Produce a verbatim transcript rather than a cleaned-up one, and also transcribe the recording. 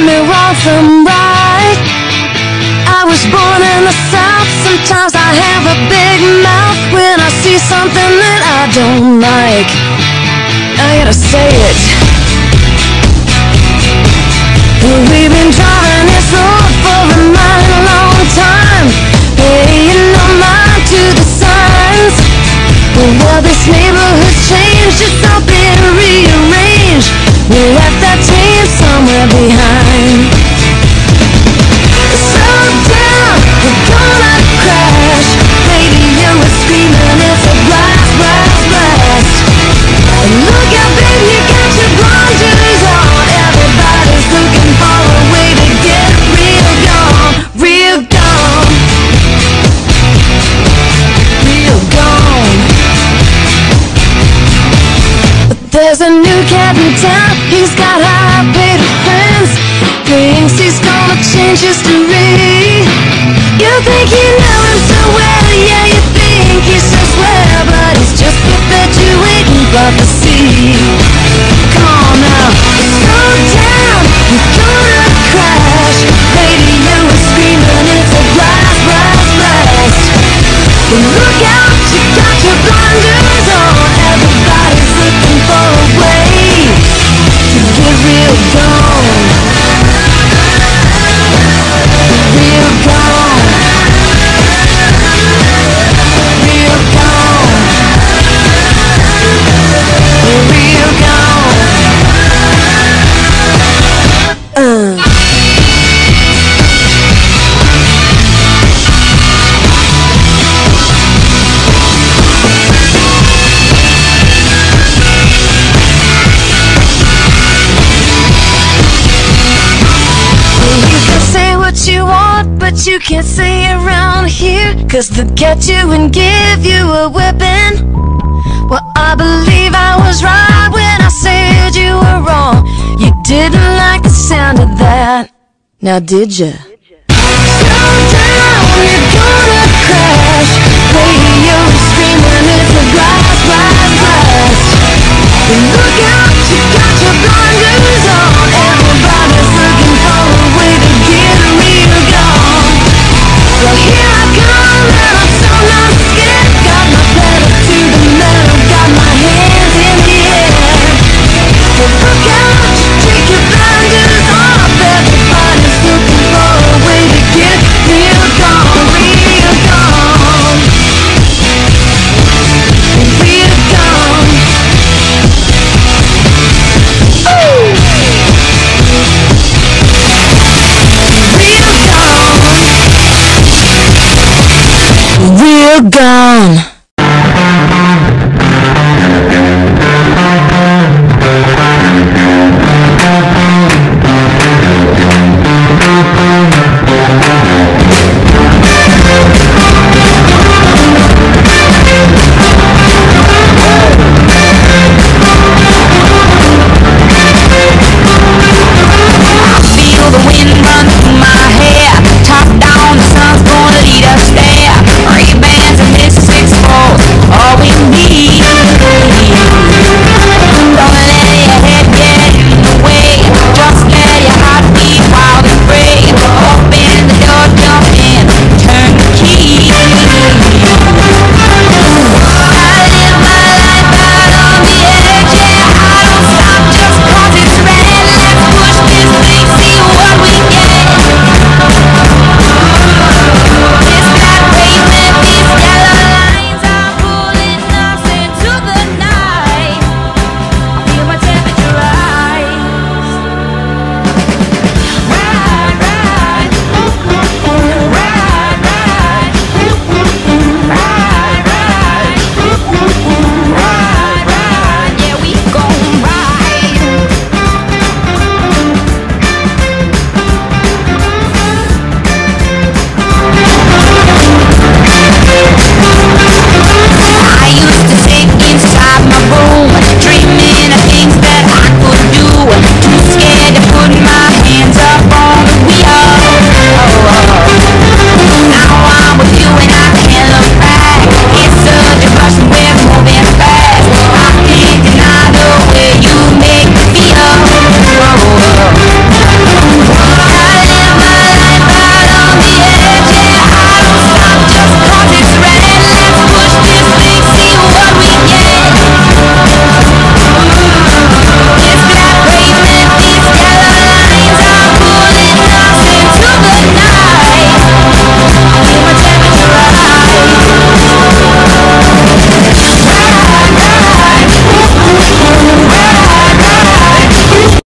me wrong from right. I was born in the South. Sometimes I have a big mouth when I see something that I don't like. I gotta say it. We've been driving this road for a mighty long time, paying no mind to the signs. Well, this neighborhood's changed, it's all been rearranged. We left that team somewhere behind. Slow down, we're gonna crash. Radio is screaming, it's a blast, blast, blast. And look out, baby, you got your blinders on. Everybody's looking for a way to get real gone, real gone, real gone. But there's a new cat in town, he's got high-paid friends. Thinks he's gonna change history. You think you know him so well, yeah, you think he's so swell, but he's just perpetuating prophecy. Come on now, slow down, you're gonna crash. Radio is screaming, it's a blast, blast, blast. But look out, you got your blinders on. Everybody's looking for a way to get real gone, real gone, real gone, real gone. Uh. You want, but you can't say around here, 'cause they'll get you and give you a whipping. Well, I believe I was right when I said you were wrong. You didn't like the sound of that, now did ya? Slow down, you're gonna crash. Radio screaming, it's a blast, blast, blast. And look out, you got your blinders on.